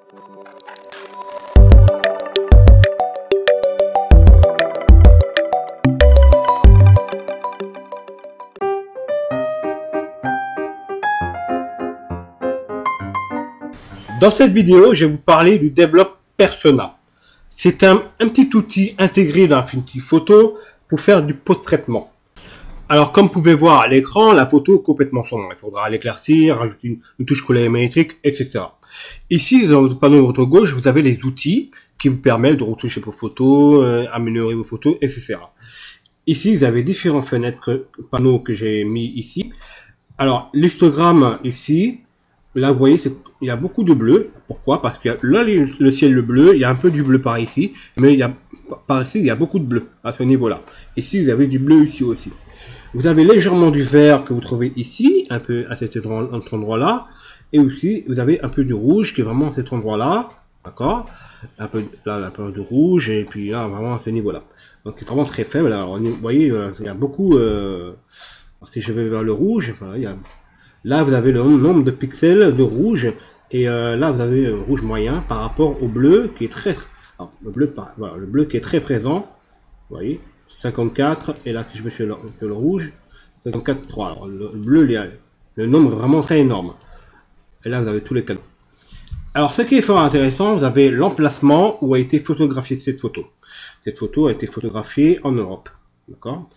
Dans cette vidéo, je vais vous parler du Develop Persona. C'est un petit outil intégré dans Affinity Photo pour faire du post-traitement. Alors, comme vous pouvez voir à l'écran, la photo est complètement sombre. Il faudra l'éclaircir, rajouter une touche colorimétrique, etc. Ici, dans le panneau de votre gauche, vous avez les outils qui vous permettent de retoucher vos photos, améliorer vos photos, etc. Ici, vous avez différentes fenêtres, panneaux que j'ai mis ici. Alors, l'histogramme ici, là, vous voyez, il y a beaucoup de bleu. Pourquoi? Parce que là, le ciel le bleu, il y a un peu du bleu par ici, mais par ici, il y a beaucoup de bleu à ce niveau-là. Ici, vous avez du bleu ici aussi. Vous avez légèrement du vert que vous trouvez ici, un peu à cet endroit-là, et aussi, vous avez un peu du rouge qui est vraiment à cet endroit-là, d'accord? Un peu là, un peu de rouge, et puis là, vraiment à ce niveau-là. Donc, c'est vraiment très faible. Alors, vous voyez, il y a beaucoup. Si je vais vers le rouge, voilà, il y a. Là, vous avez le nombre de pixels de rouge, et là, vous avez un rouge moyen par rapport au bleu qui est très, alors, voilà, le bleu qui est très présent. Vous voyez, 54, et là, si je vais sur le rouge, 54,3. Alors, le bleu, le nombre est vraiment très énorme. Et là, vous avez tous les canaux. Alors, ce qui est fort intéressant, vous avez l'emplacement où a été photographiée cette photo. Cette photo a été photographiée en Europe, d'accord?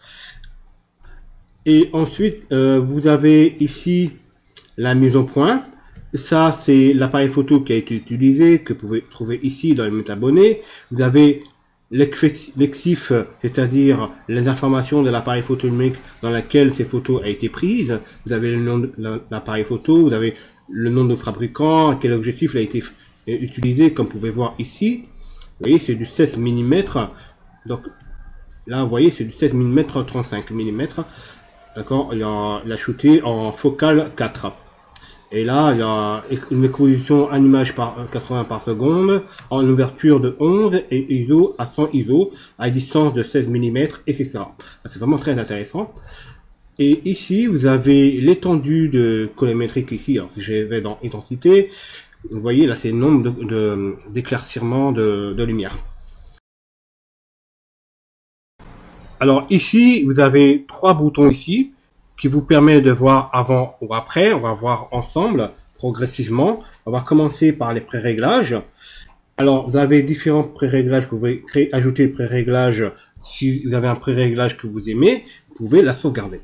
Et ensuite, vous avez ici la mise au point. Ça, c'est l'appareil photo qui a été utilisé, que vous pouvez trouver ici dans les métabonnés. Vous avez l'exif, c'est-à-dire les informations de l'appareil photo numérique dans lequel ces photos a été prise. Vous avez le nom de l'appareil photo, vous avez le nom de fabricant, quel objectif a été utilisé, comme vous pouvez voir ici. Vous voyez, c'est du 16 mm. Donc là, vous voyez, c'est du 16 mm 35 mm. D'accord, il a shooté en focale 4. Et là, il y a une exposition en image par 80 par seconde, en ouverture de 11 et ISO à 100 ISO, à distance de 16 mm, etc. C'est vraiment très intéressant. Et ici, vous avez l'étendue de colorimétrique ici. Alors, si je vais dans intensité, vous voyez, là, c'est le nombre d'éclaircissements de lumière. Alors ici, vous avez trois boutons ici qui vous permettent de voir avant ou après. On va voir ensemble progressivement. On va commencer par les pré-réglages. Alors vous avez différents pré-réglages que vous pouvez ajouter les pré-réglages. Si vous avez un pré-réglage que vous aimez, vous pouvez la sauvegarder.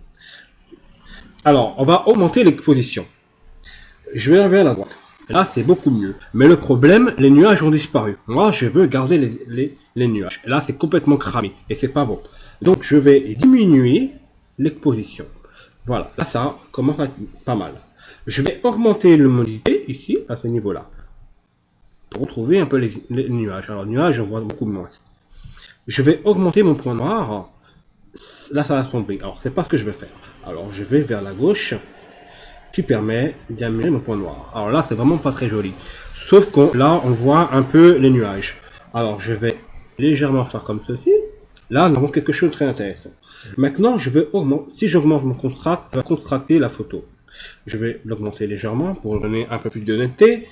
Alors on va augmenter l'exposition. Je vais vers la droite. Là c'est beaucoup mieux. Mais le problème, les nuages ont disparu. Moi je veux garder les nuages. Là c'est complètement cramé et c'est pas bon. Donc je vais diminuer l'exposition. Voilà, là ça commence à être pas mal. Je vais augmenter le luminosité ici, à ce niveau-là, pour retrouver un peu les nuages. Alors nuages, on voit beaucoup moins. Je vais augmenter mon point noir. Là ça va sombrer. Alors c'est pas ce que je vais faire. Alors je vais vers la gauche, qui permet d'améliorer mon point noir. Alors là c'est vraiment pas très joli. Sauf que là on voit un peu les nuages. Alors je vais légèrement faire comme ceci. Là, nous avons quelque chose de très intéressant. Maintenant, je vais augmenter. Si j'augmente mon contraste, je vais contracter la photo. Je vais l'augmenter légèrement pour donner un peu plus de netteté.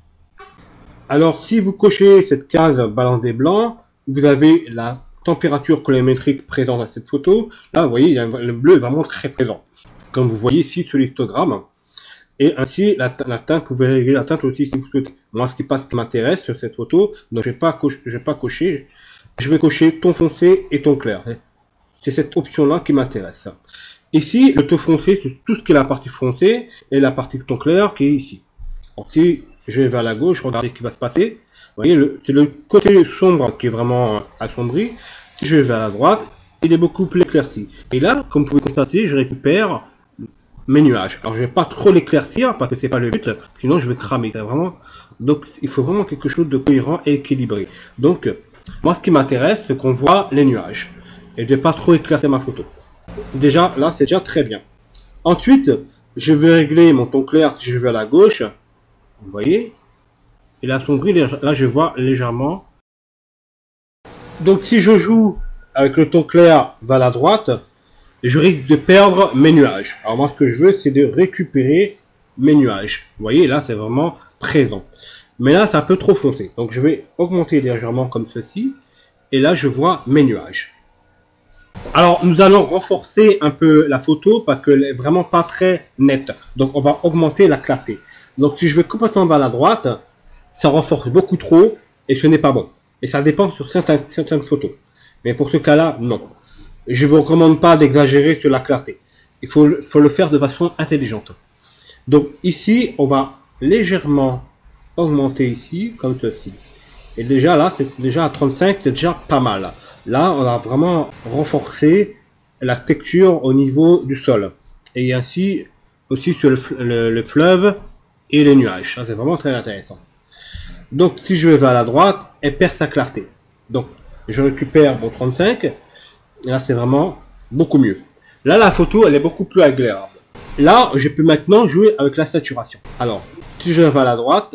Alors, si vous cochez cette case balance des blancs, vous avez la température colorimétrique présente à cette photo. Là, vous voyez, le bleu est vraiment très présent. Comme vous voyez ici sur l'histogramme. Et ainsi, la teinte, vous pouvez régler la teinte aussi si vous souhaitez. Moi, ce qui m'intéresse sur cette photo, donc je vais pas cocher. Je vais cocher ton foncé et ton clair. C'est cette option-là qui m'intéresse. Ici, le ton foncé, c'est tout ce qui est la partie foncée et la partie ton clair qui est ici. Donc, si je vais vers la gauche, regardez ce qui va se passer. Vous voyez, c'est le côté sombre qui est vraiment assombri. Si je vais vers la droite, il est beaucoup plus éclairci. Et là, comme vous pouvez constater, je récupère mes nuages. Alors, je vais pas trop l'éclaircir parce que c'est pas le but, sinon je vais cramer. C'est vraiment. Donc, il faut vraiment quelque chose de cohérent et équilibré. Donc, moi, ce qui m'intéresse, c'est qu'on voit les nuages. Et de ne pas trop éclaircir ma photo. Déjà, là, c'est déjà très bien. Ensuite, je vais régler mon ton clair si je vais à la gauche. Vous voyez? Il a assombri, là, je vois légèrement. Donc, si je joue avec le ton clair vers la droite, je risque de perdre mes nuages. Alors, moi, ce que je veux, c'est de récupérer mes nuages. Vous voyez, là, c'est vraiment présent. Mais là, c'est un peu trop foncé. Donc, je vais augmenter légèrement comme ceci. Et là, je vois mes nuages. Alors, nous allons renforcer un peu la photo parce qu'elle est vraiment pas très nette. Donc, on va augmenter la clarté. Donc, si je vais complètement vers la droite, ça renforce beaucoup trop et ce n'est pas bon. Et ça dépend sur certaines photos. Mais pour ce cas-là, non. Je ne vous recommande pas d'exagérer sur la clarté. Il faut le faire de façon intelligente. Donc, ici, on va légèrement augmenter ici, comme ceci. Et déjà là, c'est déjà à 35, c'est déjà pas mal. Là, on a vraiment renforcé la texture au niveau du sol. Et ainsi, aussi sur le fleuve et les nuages. Ça, c'est vraiment très intéressant. Donc, si je vais vers la droite, elle perd sa clarté. Donc, je récupère mon 35. Et là, c'est vraiment beaucoup mieux. Là, la photo, elle est beaucoup plus agréable. Là, je peux maintenant jouer avec la saturation. Alors, si je vais vers la droite,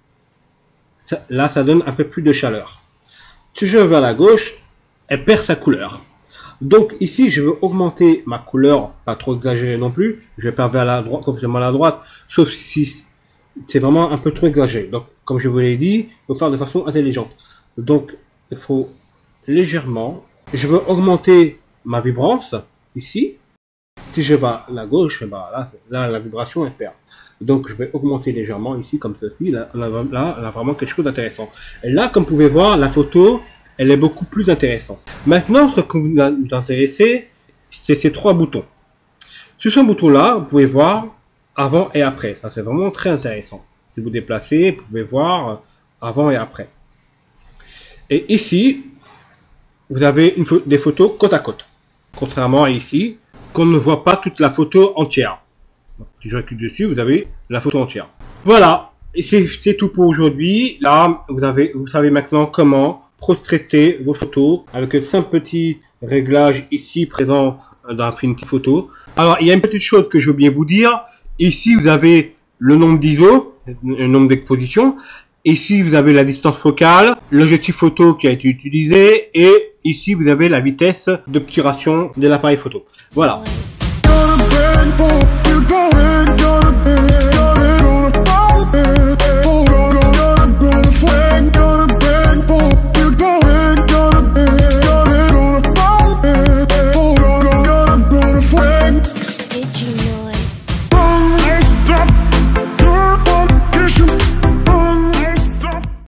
là, ça donne un peu plus de chaleur. Si je vais vers la gauche, elle perd sa couleur. Donc ici, je veux augmenter ma couleur, pas trop exagéré non plus. Je vais pas vers la droite, complètement à la droite, sauf si c'est vraiment un peu trop exagéré. Donc, comme je vous l'ai dit, il faut faire de façon intelligente. Donc, il faut légèrement. Je veux augmenter ma vibrance ici. Si je vais à la gauche, bah là, la vibration elle perd. Donc je vais augmenter légèrement ici comme ceci. Là, on a vraiment quelque chose d'intéressant. Et là, comme vous pouvez voir, la photo, elle est beaucoup plus intéressante. Maintenant, ce qui nous intéresse, c'est ces trois boutons. Sur ce bouton-là, vous pouvez voir avant et après. Ça, c'est vraiment très intéressant. Si vous déplacez, vous pouvez voir avant et après. Et ici, vous avez des photos côte à côte. Contrairement à ici, qu'on ne voit pas toute la photo entière. Si je recule dessus, vous avez la photo entière. Voilà, et c'est tout pour aujourd'hui. Là, vous savez maintenant comment traiter vos photos avec un simple petit réglage ici présent dans Affinity Photo. Alors, il y a une petite chose que j'ai oublié de vous dire. Ici, vous avez le nombre d'ISO, le nombre d'expositions. Ici, vous avez la distance focale, l'objectif photo qui a été utilisé et ici, vous avez la vitesse d'obturation de l'appareil photo. Voilà.